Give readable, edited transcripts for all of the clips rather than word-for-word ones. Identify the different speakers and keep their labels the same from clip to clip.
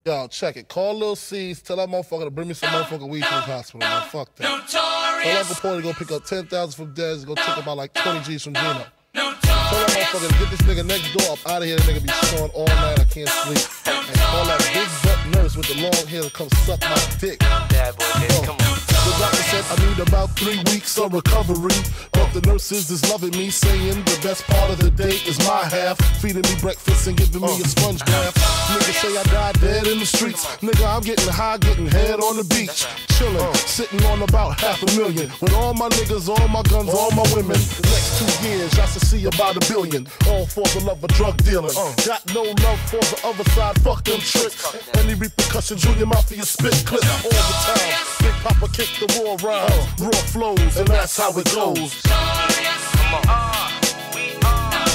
Speaker 1: Yo, check it. Call Lil C's, tell that motherfucker to bring me some motherfucking weed to the hospital, man. Fuck that. Tell Uncle Porter to go pick up 10,000 from Dez and go take about like 20 G's from Gino. Tell that motherfucker to get this nigga next door up out of here. That nigga be snoring all night. I can't sleep. And call that big butt nurse with the long hair to come suck my dick.
Speaker 2: Bad boy, baby, come on.
Speaker 1: The doctor said I need about 3 weeks of recovery, but the nurses is loving me, saying the best part of the day is my half, feeding me breakfast and giving me a sponge bath. Niggas say I died dead in the streets. Nigga, I'm getting high, getting head on the beach, chilling, sitting on about $500,000 with all my niggas, all my guns, all my women. The next 2 years, I should see about $1 billion, all for the love of drug dealing. Got no love for the other side, fuck them tricks. Any repercussions, Junior Mafia spit clip all the time. Big Papa kick the raw rhymes, raw flows, and that's how it goes.
Speaker 2: Come on. We are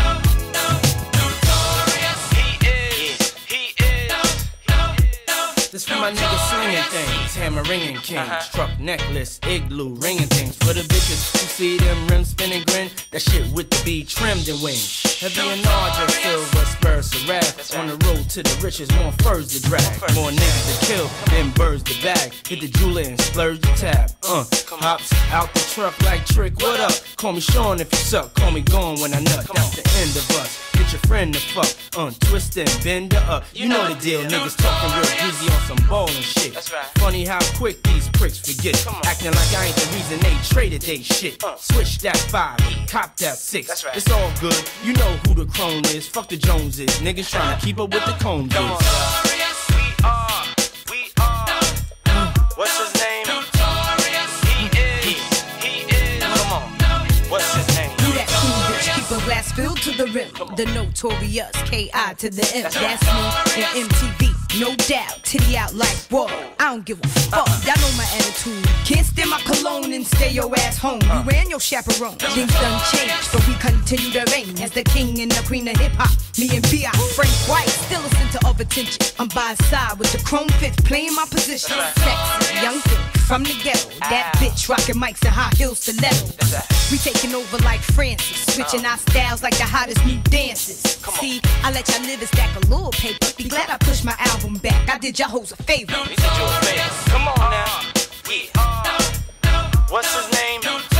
Speaker 2: notorious. He is.
Speaker 3: This for my niggas slinging things, hammer ringing kings, truck necklace, igloo ringing things. For the bitches who see them rims spinning grin, that shit with the B trimmed and wings. Heavy and larger, silver spurs to wrath. On the road to the riches, more furs to drag, more niggas to kill than birds to bag. Hit the jeweler and splurge the tab. Hops out the truck like Trick, what up? Call me Sean if you suck, call me gone when I nut. That's the end of us. Get your friend to fuck, twist and bend her up. You know the deal, niggas talking real greasy on some ballin' shit. Funny how quick these pricks forget, acting like I ain't the reason they traded they shit. Switch that 5, cop that 6. It's all good, you know who the crone is. Fuck the Joneses, niggas trying to keep up with the Cones.
Speaker 2: We are. What's his name? He is. Come on. What's his name?
Speaker 4: You that cool bitch, keep a glass filled to the rim. The notorious K.I. to the M. That's me and MTV. No doubt, titty out like whoa. I don't give a fuck, y'all know my attitude. Can't stand my cologne and stay your ass home. You and your chaperone, things done changed, but we continue to reign as the king and the queen of hip hop. Me and B.I. Frank White, still a center of attention. I'm by his side with the chrome fifth, playing my position. Sexy, young thing from the ghetto. That bitch rocking mics and high heels stiletto. We taking over like Francis, switching our styles like the hottest new dances. See, I let y'all live and stack a little paper. Be glad I pushed my album back. I did y'all hoes a favor.
Speaker 2: We did you a favor. Come on now. We are. What's his name?